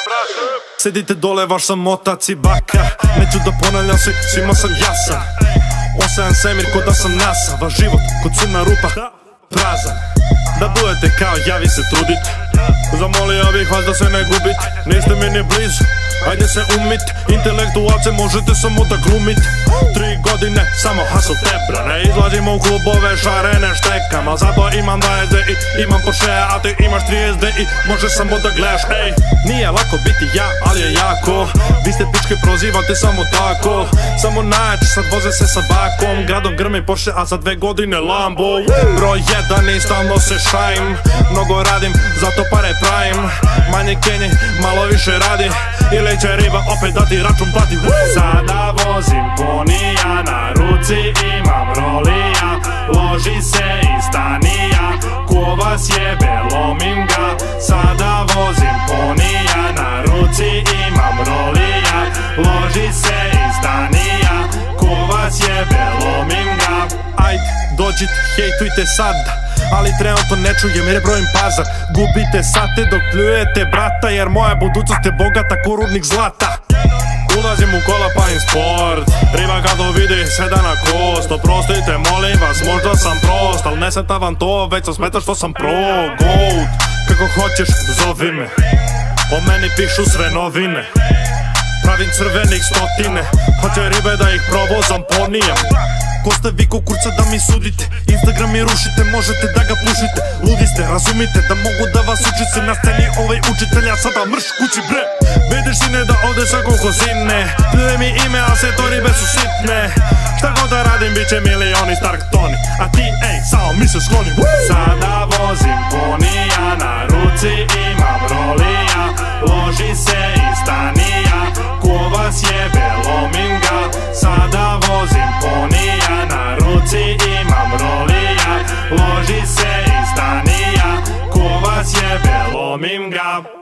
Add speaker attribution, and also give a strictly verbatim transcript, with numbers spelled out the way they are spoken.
Speaker 1: Sedite dole, vaš sam otac i baka. Neću da ponavljam, svi, svima sam jasan. Osajan svemir ko da sam NASA. Vaš život ko crna rupa, prazan. Da budete kao ja, vi se trudite. Zamolio bih vas da se ne gubite. Niste mi ni blizu, ajde se umit. Intelektualce možete samo da glumite. Tri godine samo hustle tebra. Ne izlazimo u klubove, šarene štekam. Al zato imam dvadeset i imam Porsche, a ti imaš trideset i možeš samo da gledaš. Ej, nije lako biti ja, ali je jako. Vi ste pičke, prozivate samo tako. Samo najjači sad voze se sa bakom. Gradom grmi Porsche, a za dve godine Lambo. Broj jedan i stalno se šajim. Mnogo radim, zato pare pravim. Manje Kenji, malo više radi. Ili će riba opet dati račun plati. Sada vozim ponija, na ruci imam rolija. Loži se i stanija, ko vas jebe lomim ga. Sada vozim ponija, na ruci imam rolija. Loži se i stanija, ko vas jebe lomim ga. Ajde, dođite, hejtujte sad, ali trenutno ne čujem jer brojim pazar. Gubite sate dok pljujete brata, jer moja budućnost je bogata ko rudnik zlata. Ulazim u kola pa im sport, riba kad to vidi sve da na kost. Oprostite molim vas, možda sam prost, al ne smeta vam to, već sam smeta što sam pro. Goat, kako hoćeš zovi me, o meni pišu sve novine. Pravim crvenih stotine, hoće ribe da ih provozam ponijem. Ko ste vi ko kurca da mi sudite, Instagram mi rušite, možete da ga pušite. Ludi ste, razumite da mogu da vas učit se na sceni ovaj učitelja, sada mrš kući bre. Vidiš sine da ovde svako ko zine, pljuje mi ime a sve to ribe su sitne. Šta god da radim bit će milioni Stark Toni, a ti ej samo mi se skloni. Sada vozim ponija, na ruci imam rolija. Loži se i stanija, ko vas jebe lomim ga. Sada vozim ponija, na ruci imam rolija. Loži se i stanija, ko vas jebe lomim ga.